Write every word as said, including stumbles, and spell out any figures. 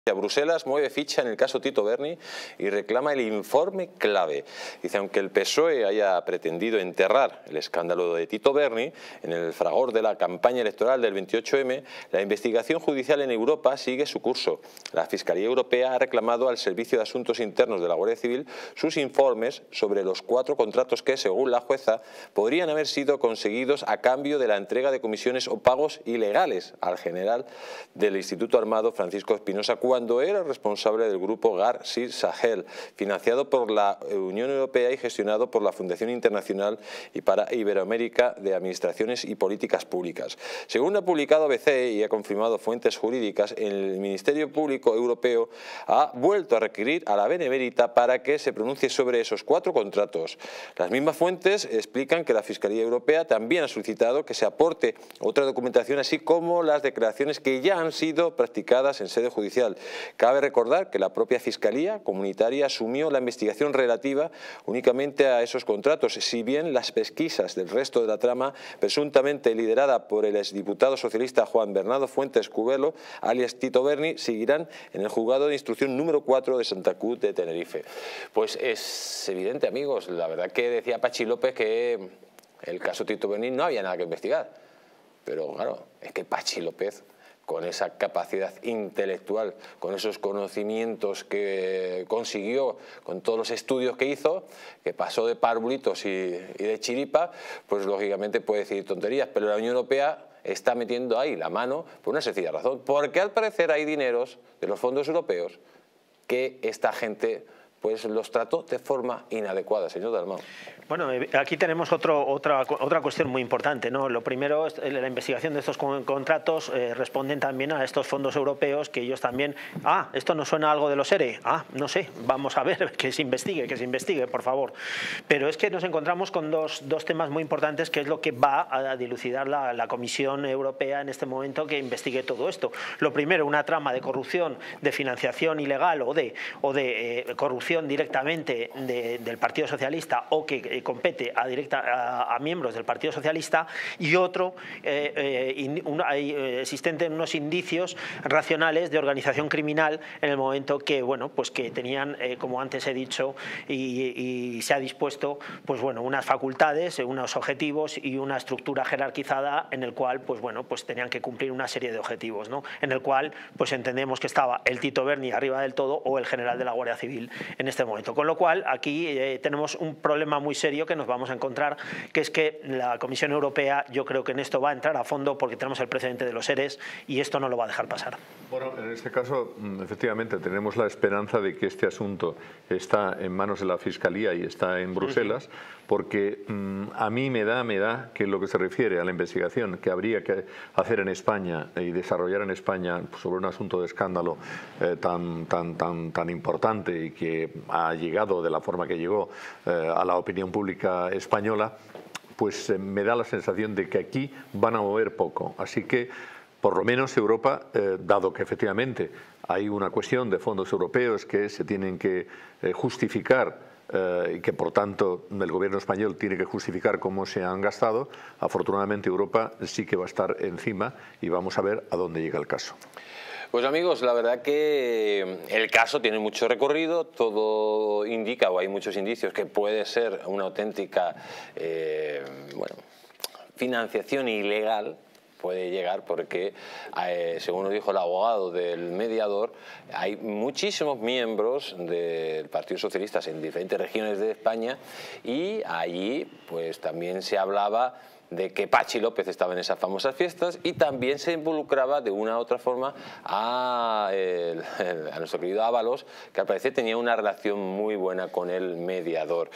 Bruselas mueve ficha en el caso Tito Berni y reclama el informe clave. Dice, aunque el P S O E haya pretendido enterrar el escándalo de Tito Berni en el fragor de la campaña electoral del veintiocho eme, la investigación judicial en Europa sigue su curso. La Fiscalía Europea ha reclamado al Servicio de Asuntos Internos de la Guardia Civil sus informes sobre los cuatro contratos que, según la jueza, podrían haber sido conseguidos a cambio de la entrega de comisiones o pagos ilegales al general del Instituto Armado Francisco Espinosa cuando era responsable del grupo Gar-Sir Sahel, financiado por la Unión Europea y gestionado por la Fundación Internacional y para Iberoamérica de Administraciones y Políticas Públicas. Según ha publicado A B C y ha confirmado fuentes jurídicas, el Ministerio Público Europeo ha vuelto a requerir a la Benemérita para que se pronuncie sobre esos cuatro contratos. Las mismas fuentes explican que la Fiscalía Europea también ha solicitado que se aporte otra documentación, así como las declaraciones que ya han sido practicadas en sede judicial. Cabe recordar que la propia Fiscalía Comunitaria asumió la investigación relativa únicamente a esos contratos, si bien las pesquisas del resto de la trama, presuntamente liderada por el exdiputado socialista Juan Bernardo Fuentes Cubelo, alias Tito Berni, seguirán en el juzgado de instrucción número cuatro de Santa Cruz de Tenerife. Pues es evidente, amigos, la verdad que decía Pachi López que el caso Tito Berni no había nada que investigar, pero claro, es que Pachi López, con esa capacidad intelectual, con esos conocimientos que consiguió, con todos los estudios que hizo, que pasó de parvulitos y, y de chiripa, pues lógicamente puede decir tonterías, pero la Unión Europea está metiendo ahí la mano por una sencilla razón, porque al parecer hay dineros de los fondos europeos que esta gente pues los trató de forma inadecuada, señor Dalmau. Bueno, aquí tenemos otro, otra, otra cuestión muy importante, ¿no? Lo primero, es la investigación de estos contratos eh, responden también a estos fondos europeos que ellos también... Ah, ¿esto nos suena algo de los ERE? Ah, no sé, vamos a ver, que se investigue, que se investigue, por favor. Pero es que nos encontramos con dos, dos temas muy importantes, que es lo que va a dilucidar la, la Comisión Europea en este momento que investigue todo esto. Lo primero, una trama de corrupción, de financiación ilegal o de, o de eh, corrupción directamente de, del Partido Socialista o que eh, compete a, directa, a, a miembros del Partido Socialista, y otro eh, eh, in, un, hay, eh, existen unos indicios racionales de organización criminal en el momento que, bueno, pues que tenían, eh, como antes he dicho, y, y se ha dispuesto, pues bueno, unas facultades, unos objetivos y una estructura jerarquizada en el cual, pues bueno, pues tenían que cumplir una serie de objetivos, ¿no? En el cual, pues entendemos que estaba el Tito Berni arriba del todo o el general de la Guardia Civil en este momento. Con lo cual, aquí eh, tenemos un problema muy serio que nos vamos a encontrar, que es que la Comisión Europea, yo creo que en esto va a entrar a fondo porque tenemos el precedente de los ERES y esto no lo va a dejar pasar. Bueno, en este caso, efectivamente, tenemos la esperanza de que este asunto está en manos de la Fiscalía y está en Bruselas, porque mmm, a mí me da, me da que lo que se refiere a la investigación que habría que hacer en España y desarrollar en España sobre un asunto de escándalo eh, tan, tan, tan, tan importante y que ha llegado de la forma que llegó eh, a la opinión pública española, pues eh, me da la sensación de que aquí van a mover poco. Así que, por lo menos Europa, eh, dado que efectivamente hay una cuestión de fondos europeos que se tienen que eh, justificar eh, y que por tanto el gobierno español tiene que justificar cómo se han gastado, afortunadamente Europa sí que va a estar encima y vamos a ver a dónde llega el caso. Pues amigos, la verdad que el caso tiene mucho recorrido, todo indica, o hay muchos indicios, que puede ser una auténtica eh, bueno, financiación ilegal, puede llegar porque, eh, según nos dijo el abogado del mediador, hay muchísimos miembros del Partido Socialista en diferentes regiones de España y allí pues también se hablaba de que Pachi López estaba en esas famosas fiestas y también se involucraba de una u otra forma a, el, a nuestro querido Ábalos, que al parecer tenía una relación muy buena con el mediador.